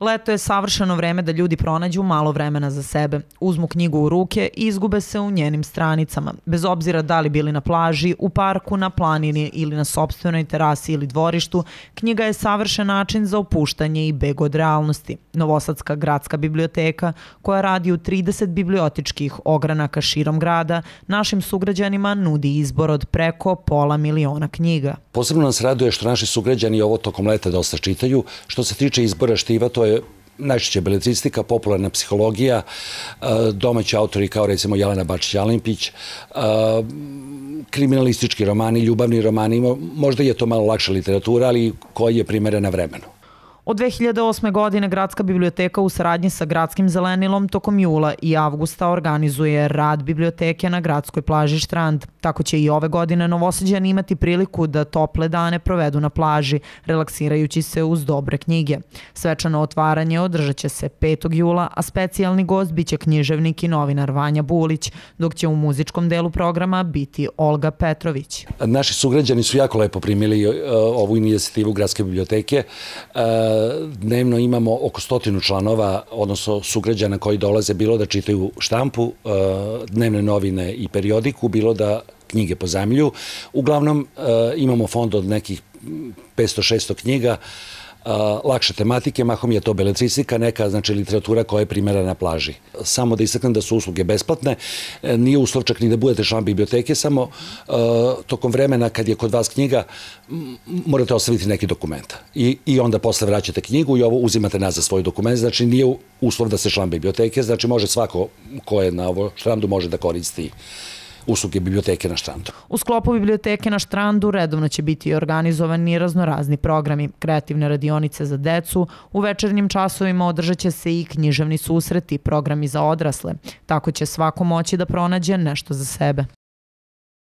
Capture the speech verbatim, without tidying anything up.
Leto je savršeno vreme da ljudi pronađu malo vremena za sebe, uzmu knjigu u ruke i izgube se u njenim stranicama. Bez obzira da li bili na plaži, u parku, na planini ili na sopstvenoj terasi ili dvorištu, knjiga je savršen način za opuštanje i beg od realnosti. Novosadska gradska biblioteka, koja radi u trideset bibliotičkih ogranaka širom grada, našim sugrađanima nudi izbor od preko pola miliona knjiga. Posebno nas raduje što naši sugrađani ovo tokom leta dosta čitaju. Što se tiče izbora štiva, to je najčešće beletristika, popularna psihologija, domaći autori kao recimo Jelena Bačić-Jalimpić, kriminalistički romani, ljubavni romani, možda je to malo lakša literatura, ali koja je primerena vremenu. Od dve hiljade osme. godine Gradska biblioteka u saradnji sa Gradskim zelenilom tokom jula i avgusta organizuje rad biblioteke na gradskoj plaži Štrand. Tako će i ove godine Novosađani imati priliku da tople dane provedu na plaži, relaksirajući se uz dobre knjige. Svečano otvaranje održat će se petog jula, a specijalni gost biće književnik i novinar Vanja Bulić, dok će u muzičkom delu programa biti Olga Petrović. Naši sugrađani su jako lepo primili ovu inicijativu Gradske biblioteke. Dnevno imamo oko stotinu članova, odnosno sugrađana koji dolaze bilo da čitaju štampu, dnevne novine i periodiku, bilo da knjige pozajmljuju. Uglavnom imamo fond od nekih petsto šesto knjiga, lakše tematike, mahom je to beletristika, neka znači literatura koja je primerena na plaži. Samo da istaknem da su usluge besplatne, nije uslov čak ni da budete član biblioteke, samo tokom vremena kad je kod vas knjiga morate ostaviti neki dokumenta i, i onda posle vraćate knjigu i ovo uzimate nazad svoj dokument, znači nije uslov da se član biblioteke, znači može svako ko je na ovo Štrandu može da koristi usluge biblioteke na Štrandu. U sklopu biblioteke na Štrandu redovno će biti organizovani raznorazni programi, kreativne radionice za decu, u večernjim časovima održat će se i književni susreti, programi za odrasle. Tako će svako moći da pronađe nešto za sebe.